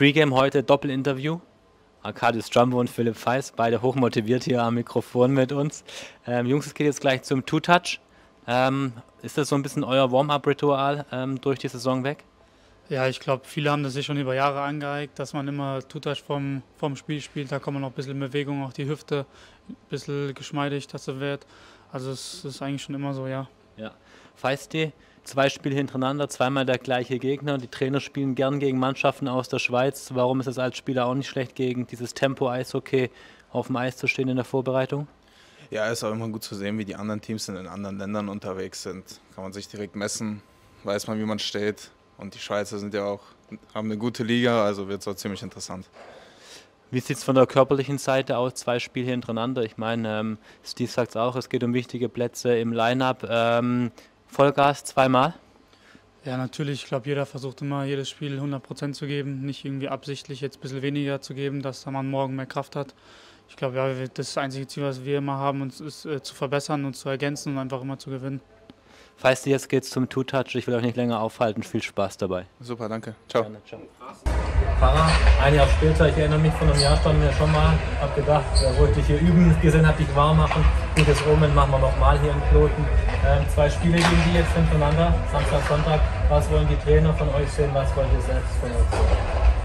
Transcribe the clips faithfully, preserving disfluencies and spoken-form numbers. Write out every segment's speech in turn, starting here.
Pre-Game heute Doppelinterview. Arkadiusz Jumbo und Philipp Feist, beide hochmotiviert hier am Mikrofon mit uns. Ähm, Jungs, es geht jetzt gleich zum Two-Touch. Ähm, ist das so ein bisschen euer Warm-Up-Ritual ähm, durch die Saison weg? Ja, ich glaube, viele haben das sich schon über Jahre angeeignet, dass man immer Two-Touch vorm, vorm Spiel spielt. Da kommt man noch ein bisschen in Bewegung, auch die Hüfte ein bisschen geschmeidig, dass er wird. Also es ist eigentlich schon immer so, ja. Ja. Feisti, zwei Spiele hintereinander, zweimal der gleiche Gegner. Die Trainer spielen gern gegen Mannschaften aus der Schweiz. Warum ist es als Spieler auch nicht schlecht, gegen dieses Tempo-Eishockey auf dem Eis zu stehen in der Vorbereitung? Ja, ist auch immer gut zu sehen, wie die anderen Teams in anderen Ländern unterwegs sind. Kann man sich direkt messen, weiß man, wie man steht. Und die Schweizer sind ja auch, haben eine gute Liga, also wird es auch ziemlich interessant. Wie sieht es von der körperlichen Seite aus? Zwei Spiele hintereinander. Ich meine, ähm, Steve sagt es auch, es geht um wichtige Plätze im Line-Up. Ähm, Vollgas zweimal? Ja, natürlich. Ich glaube, jeder versucht immer, jedes Spiel hundert Prozent zu geben. Nicht irgendwie absichtlich jetzt ein bisschen weniger zu geben, dass man morgen mehr Kraft hat. Ich glaube, ja, das einzige Ziel, was wir immer haben, uns ist äh, zu verbessern und zu ergänzen und einfach immer zu gewinnen. Feisti, jetzt geht's zum Two-Touch. Ich will euch nicht länger aufhalten. Viel Spaß dabei. Super, danke. Ciao. Gerne, ciao. Pfarrer, ein Jahr später, ich erinnere mich, von einem Jahr standen wir schon mal, hab gedacht, äh, wo ich dich hier üben gesehen habe, dich warm machen. Gutes Omen machen wir nochmal hier im Kloten. Ähm, zwei Spiele gegen die jetzt hintereinander, Samstag, Sonntag. Was wollen die Trainer von euch sehen, was wollt ihr selbst von euch sehen?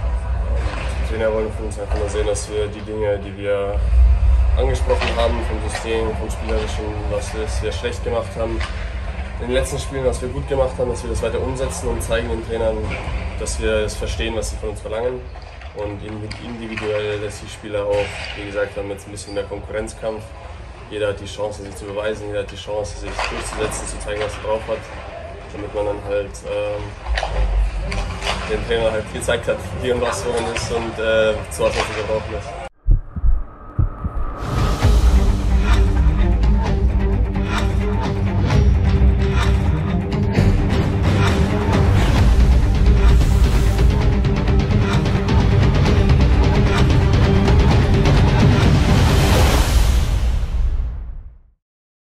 Die Trainer wollen von uns einfach nur sehen, dass wir die Dinge, die wir angesprochen haben, vom System, vom Spielerischen, was wir sehr schlecht gemacht haben, in den letzten Spielen, was wir gut gemacht haben, dass wir das weiter umsetzen und zeigen den Trainern, dass wir es verstehen, was sie von uns verlangen. Und individuell, dass die Spieler auch, wie gesagt, haben jetzt ein bisschen mehr Konkurrenzkampf. Jeder hat die Chance, sich zu beweisen, jeder hat die Chance, sich durchzusetzen, zu zeigen, was er drauf hat. Damit man dann halt ähm, den Trainer halt gezeigt hat, wie und was wo man ist und äh, zu was man sich brauchen ist.